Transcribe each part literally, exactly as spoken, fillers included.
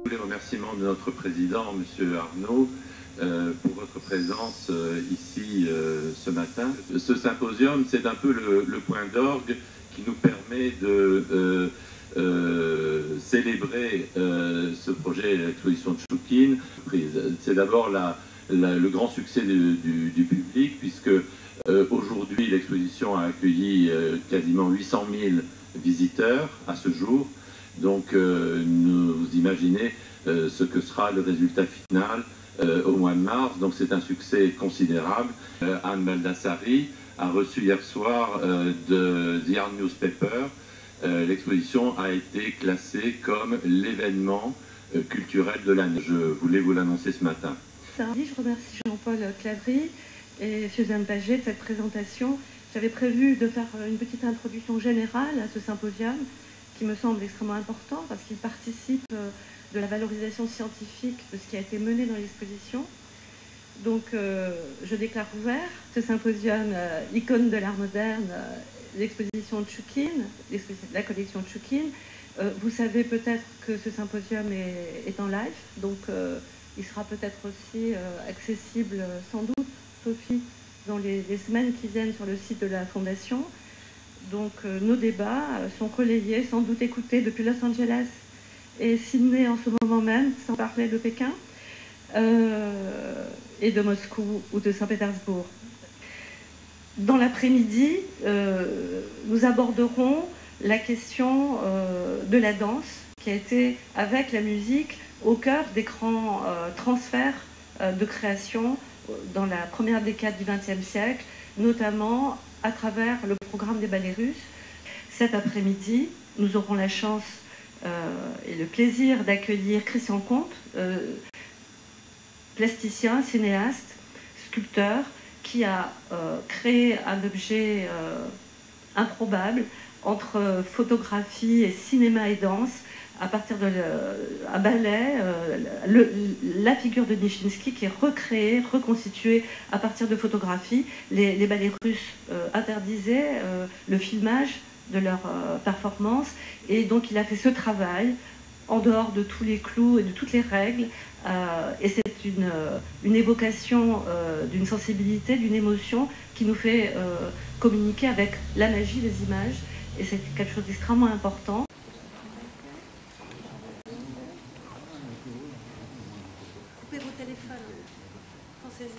Les remerciements de notre président, M. Arnaud, euh, pour votre présence euh, ici euh, ce matin. Ce symposium, c'est un peu le, le point d'orgue qui nous permet de euh, euh, célébrer euh, ce projet, l'exposition de Choukine. C'est d'abord la, la, le grand succès du, du, du public, puisque euh, aujourd'hui l'exposition a accueilli euh, quasiment huit cent mille visiteurs à ce jour. Donc, euh, nous, vous imaginez euh, ce que sera le résultat final euh, au mois de mars. Donc, c'est un succès considérable. Euh, Anne Baldassari a reçu hier soir euh, de The Art Newspaper. Euh, L'exposition a été classée comme l'événement euh, culturel de l'année. Je voulais vous l'annoncer ce matin. Je remercie Jean-Paul Clavry et Suzanne Paget de cette présentation. J'avais prévu de faire une petite introduction générale à ce symposium, qui me semble extrêmement important parce qu'il participe de la valorisation scientifique de ce qui a été mené dans l'exposition. Donc euh, je déclare ouvert ce symposium euh, icône de l'art moderne, euh, l'exposition de Choukine, la collection de Choukine. Euh, vous savez peut-être que ce symposium est, est en live, donc euh, il sera peut-être aussi euh, accessible sans doute, Sophie, dans les, les semaines qui viennent sur le site de la Fondation. Donc euh, nos débats euh, sont relayés, sans doute écoutés depuis Los Angeles et Sydney en ce moment même, sans parler de Pékin, euh, et de Moscou ou de Saint-Pétersbourg. Dans l'après-midi, euh, nous aborderons la question euh, de la danse, qui a été, avec la musique, au cœur des grands euh, transferts euh, de création dans la première décade du vingtième siècle, notamment à travers le programme des ballets russes. Cet après-midi, nous aurons la chance euh, et le plaisir d'accueillir Christian Comte, euh, plasticien, cinéaste, sculpteur, qui a euh, créé un objet euh, improbable entre photographie et cinéma et danse, à partir d'un ballet, euh, le, la figure de Nijinsky qui est recréée, reconstituée à partir de photographies. Les, les ballets russes euh, interdisaient euh, le filmage de leurs euh, performances, et donc il a fait ce travail en dehors de tous les clous et de toutes les règles, euh, et c'est une, une évocation euh, d'une sensibilité, d'une émotion qui nous fait euh, communiquer avec la magie des images, et c'est quelque chose d'extrêmement important. Coupez vos téléphones, pensez-y.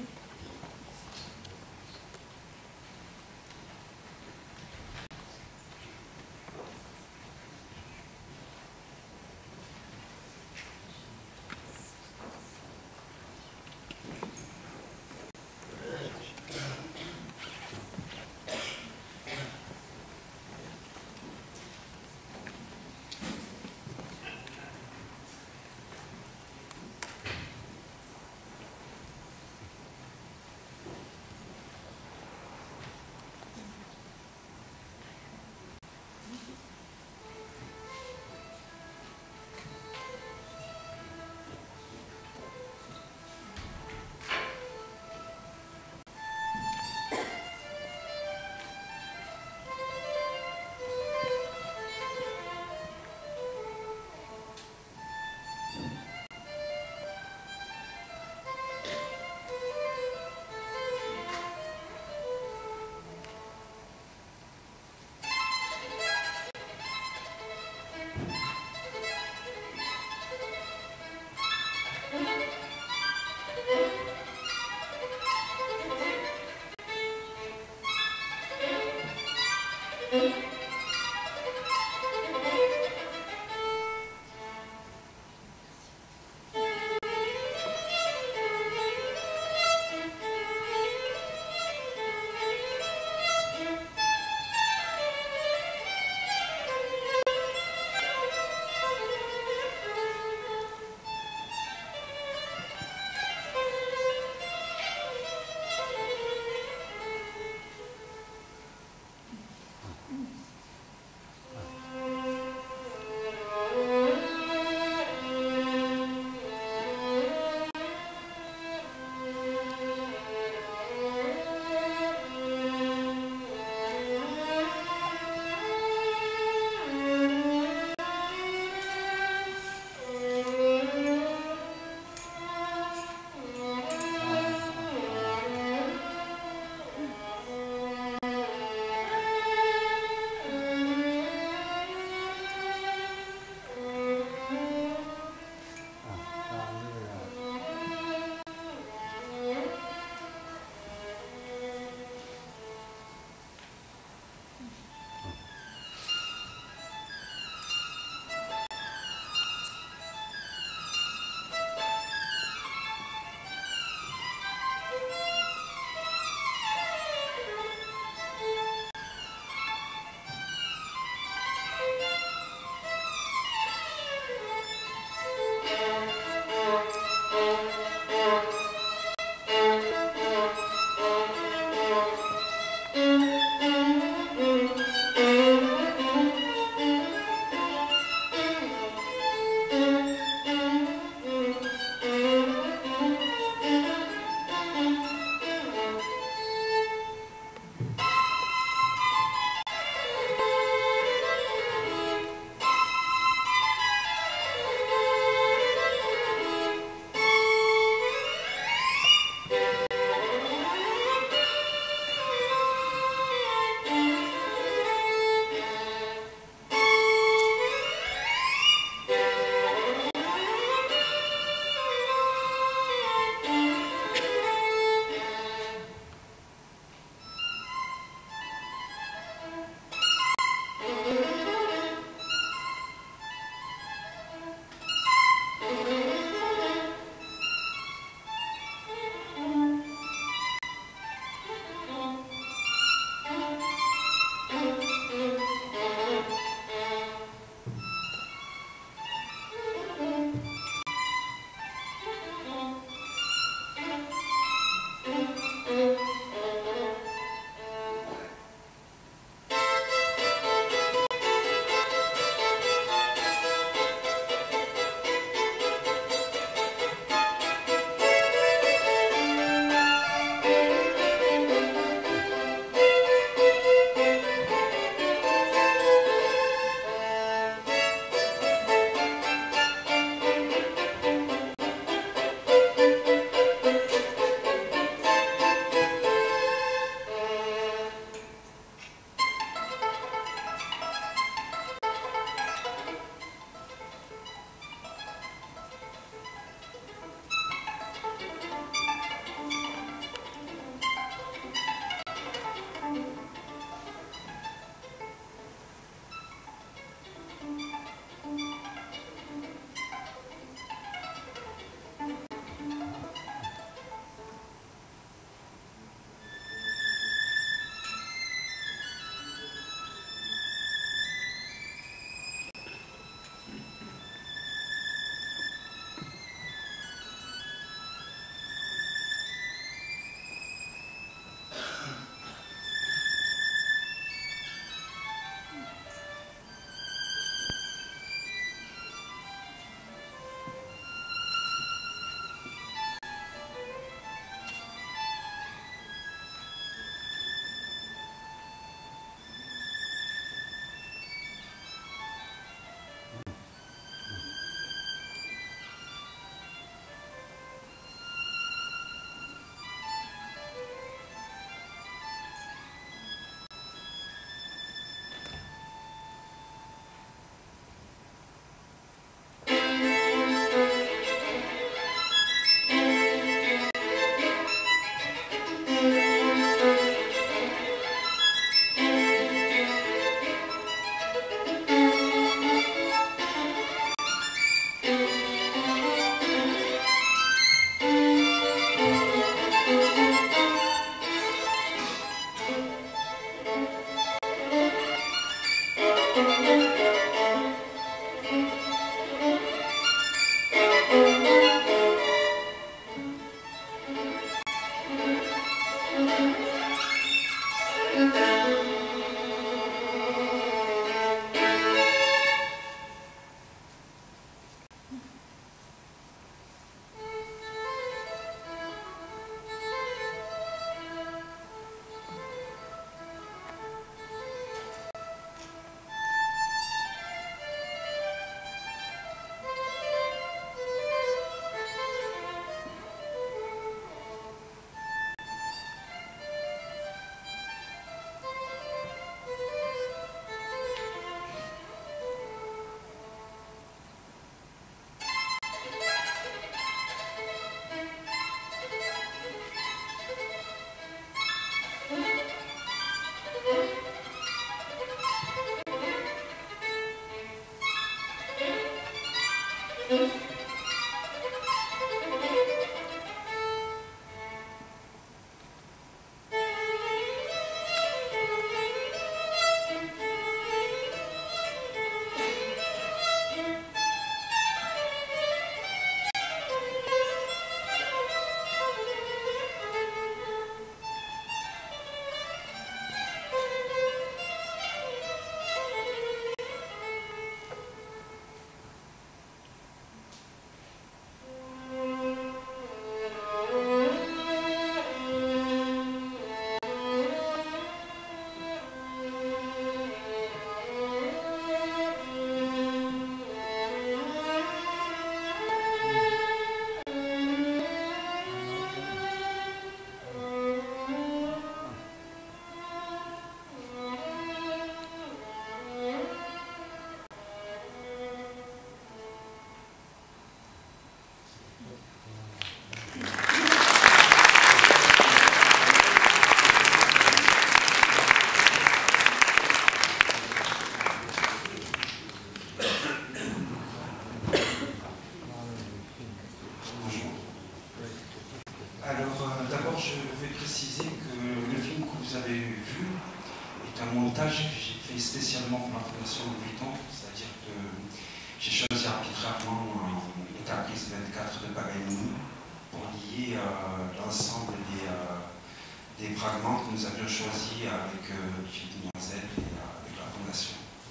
montage que j'ai fait spécialement pour la Fondation Louis Vuitton, c'est-à-dire que j'ai choisi arbitrairement le Caprice vingt-quatre de Paganini pour lier euh, l'ensemble des, euh, des fragments que nous avions choisis avec euh, Philippe Noisette et euh, avec la Fondation.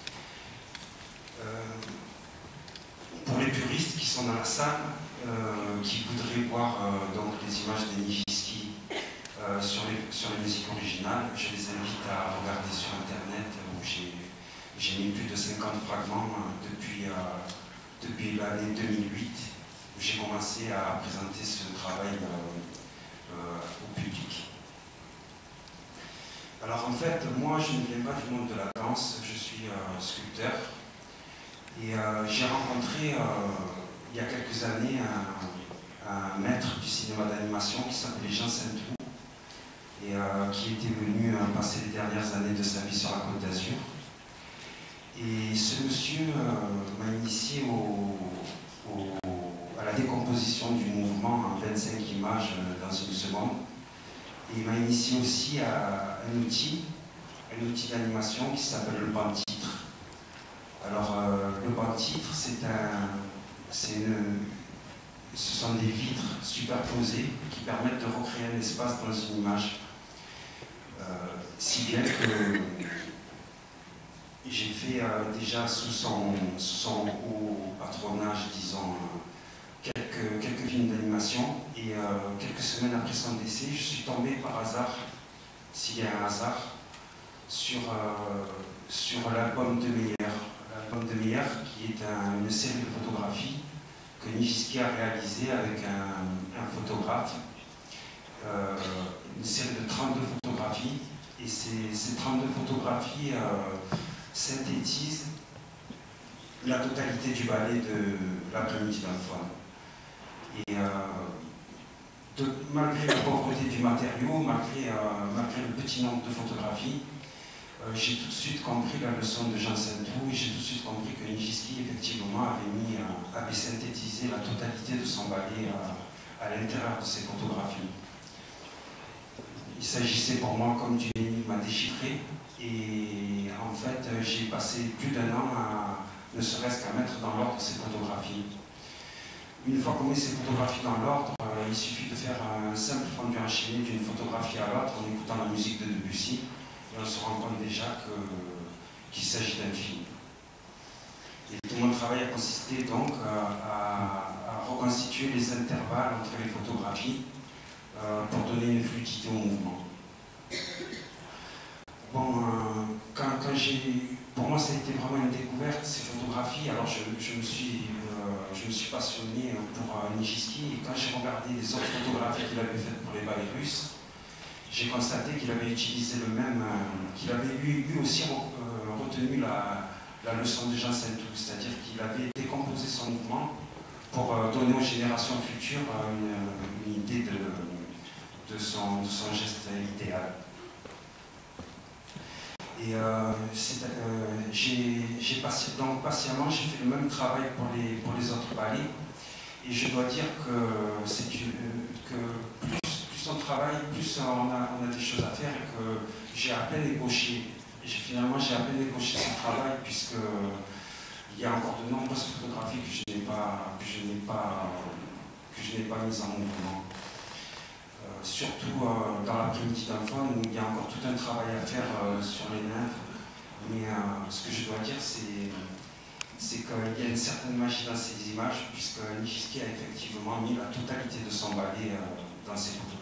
Euh, pour les puristes qui sont dans la salle, euh, qui voudraient voir euh, donc les images de Nijinsky euh, sur, les, sur les musiques originales, je les invite à regarder sur Internet où j'ai mis plus de cinquante fragments euh, depuis, euh, depuis l'année deux mille huit où j'ai commencé à présenter ce travail euh, euh, au public. Alors en fait, moi je ne viens pas du monde de la danse, je suis euh, sculpteur. Et euh, j'ai rencontré euh, il y a quelques années un, un maître du cinéma d'animation qui s'appelait Jean Saintou et euh, qui était venu euh, passer les dernières années de sa vie sur la Côte d'Azur. Et ce monsieur euh, m'a initié au, au, à la décomposition du mouvement en vingt-cinq images euh, dans une seconde. Et il m'a initié aussi à un outil, un outil d'animation qui s'appelle le banc-titre. Alors, euh, le banc-titre, c'est un, c'est une, ce sont des vitres superposées qui permettent de recréer un espace dans une image. Euh, si bien que j'ai fait euh, déjà sous son, sous son haut patronage, disons, quelques, quelques films d'animation. Et euh, quelques semaines après son décès, je suis tombé par hasard, s'il y a un hasard, sur, euh, sur l'album de Meyer. L'album de Meyer, qui est un, une série de photographies que Nijinsky a réalisé avec un, un photographe, euh, une série de trente-deux photographies, et ces, ces trente-deux photographies euh, synthétisent la totalité du ballet de l'après-midi d'un faune. Et euh, de, malgré la pauvreté du matériau, malgré, euh, malgré le petit nombre de photographies, Euh, j'ai tout de suite compris la leçon de Jean Saintou et j'ai tout de suite compris que Nijinsky effectivement avait, mis, euh, avait synthétisé la totalité de son ballet euh, à l'intérieur de ses photographies. Il s'agissait pour moi comme d'une énigme à déchiffrer et en fait euh, j'ai passé plus d'un an à ne serait-ce qu'à mettre dans l'ordre ces photographies. Une fois qu'on met ces photographies dans l'ordre, euh, il suffit de faire un simple fondu enchaîné d'une photographie à l'autre en écoutant la musique de Debussy. Et on se rend compte déjà qu'il qu s'agit d'un film. Et tout mon travail a consisté donc à, à reconstituer les intervalles entre les photographies euh, pour donner une fluidité au mouvement. Bon, euh, quand, quand j'ai, pour moi ça a été vraiment une découverte, ces photographies. Alors je, je, me, suis, euh, je me suis passionné pour euh, Nijinsky et quand j'ai regardé les autres photographies qu'il avait faites pour les ballets russes, j'ai constaté qu'il avait utilisé le même, euh, qu'il avait lui, lui aussi euh, retenu la, la leçon de Jean Saintou, c'est-à-dire qu'il avait décomposé son mouvement pour euh, donner aux générations futures euh, une, une idée de, de, son, de son geste idéal. Et euh, euh, j'ai passé, donc patiemment, j'ai fait le même travail pour les, pour les autres ballets, et je dois dire que c'est que plus on travaille, plus on a, on a des choses à faire et que j'ai à peine ébauché. Et finalement, j'ai à peine ébauché ce travail puisque il y a encore de nombreuses photographies que je n'ai pas, que je n'ai pas, que je n'ai pas mises en mouvement. Euh, surtout euh, dans l'après-midi d'un faune où il y a encore tout un travail à faire euh, sur les nymphes. Mais euh, ce que je dois dire, c'est c'est qu'il y a une certaine magie dans ces images puisque Nijinsky a effectivement mis la totalité de son ballet euh, dans ses photographies.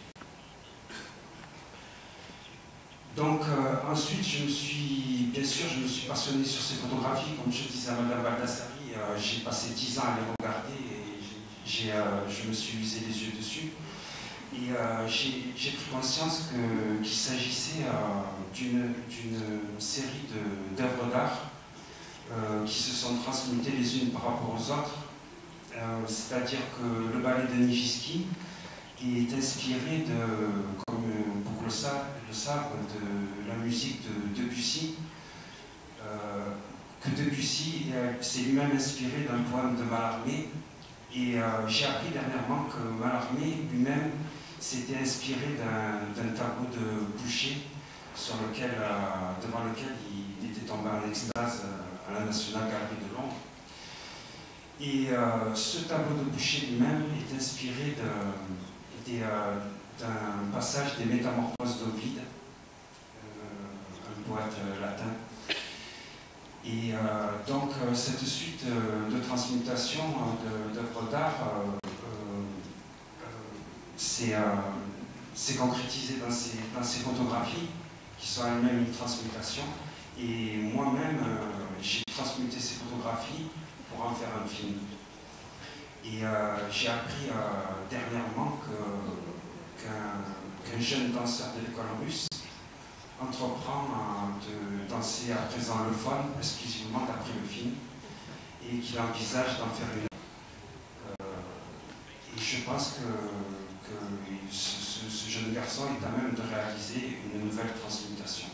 Donc euh, ensuite, je me suis, bien sûr, je me suis passionné sur ces photographies. Comme je disais à Madame Baldassari, euh, j'ai passé dix ans à les regarder et j'ai, euh, je me suis usé les yeux dessus. Et euh, j'ai pris conscience qu'il qu s'agissait euh, d'une série d'œuvres d'art euh, qui se sont transmutées les unes par rapport aux autres. Euh, C'est-à-dire que le ballet de Nijinsky est inspiré de, comme beaucoup le savent, le savent de la musique de Debussy, euh, que Debussy s'est lui-même inspiré d'un poème de Mallarmé. Et euh, j'ai appris dernièrement que Mallarmé lui-même s'était inspiré d'un tableau de Boucher sur lequel, euh, devant lequel il, il était tombé en extase euh, à la National Gallery de Londres. Et euh, ce tableau de Boucher lui-même est inspiré de, de, euh, d'un passage des Métamorphoses d'Ovide, euh, un poète euh, latin. Et euh, donc euh, cette suite euh, de transmutation euh, d'œuvres d'art euh, euh, s'est euh, concrétisée dans ces, dans ces photographies, qui sont elles-mêmes une transmutation. Et moi-même, euh, j'ai transmuté ces photographies pour en faire un film. Et euh, j'ai appris euh, dernièrement qu'un qu'un jeune danseur de l'école russe entreprend euh, de danser à présent le fun, exclusivement d'après le film, et qu'il envisage d'en faire une. Euh, et je pense que, que ce, ce, ce jeune garçon est à même de réaliser une nouvelle transmutation.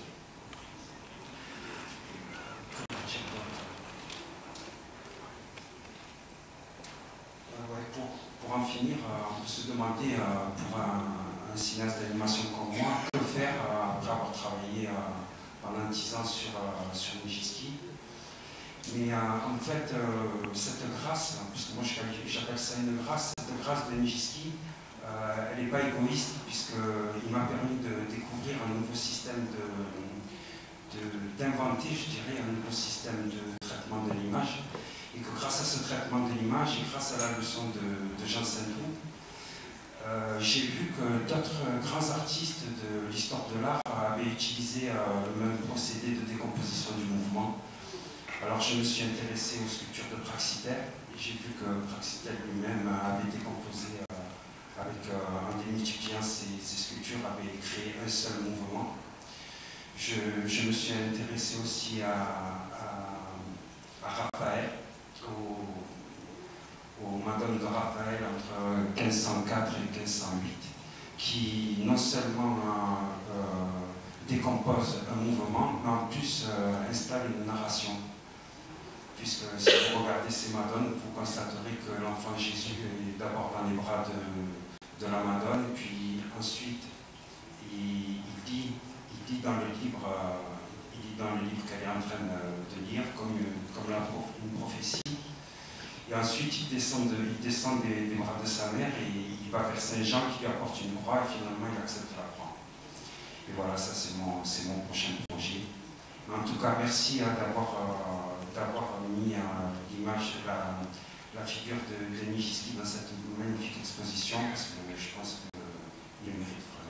Pour, pour en finir, euh, on peut se demander euh, pour un, un cinéaste d'animation comme moi, que faire euh, après avoir travaillé euh, pendant dix ans sur, euh, sur Nijinsky. Mais euh, en fait, euh, cette grâce, parce que moi j'appelle ça une grâce, cette grâce de Nijinsky, euh, elle n'est pas égoïste, puisqu'il m'a permis de découvrir un nouveau système de, d'inventer, je dirais, un nouveau système de traitement de l'image. Et que grâce à ce traitement de l'image et grâce à la leçon de, de Jean Saint-Loup, euh, j'ai vu que d'autres grands artistes de l'histoire de l'art avaient utilisé euh, le même procédé de décomposition du mouvement. Alors je me suis intéressé aux sculptures de Praxitèle, et j'ai vu que Praxitèle lui-même avait décomposé, euh, avec, euh, en démultipliant ses, ses sculptures, avait créé un seul mouvement. Je, je me suis intéressé aussi à, à, à Raphaël, Au, aux Madones de Raphaël entre quinze cent quatre et quinze cent huit, qui non seulement euh, décompose un mouvement, mais en plus euh, installe une narration. Puisque si vous regardez ces Madones, vous constaterez que l'enfant Jésus est d'abord dans les bras de, de la Madone, puis ensuite il, il, dit, il dit dans le livre, euh, il dit dans le livre qu'elle est en train de, de lire, comme, comme la, une prophétie. Et ensuite, il descend, de, il descend des, des bras de sa mère et il va vers Saint Jean qui lui apporte une croix et finalement il accepte la croix. Et voilà, ça c'est mon, mon prochain projet. Mais en tout cas, merci hein, d'avoir euh, mis euh, l'image, la, la figure de, de Nijinsky dans cette magnifique exposition parce que je pense qu'il mérite.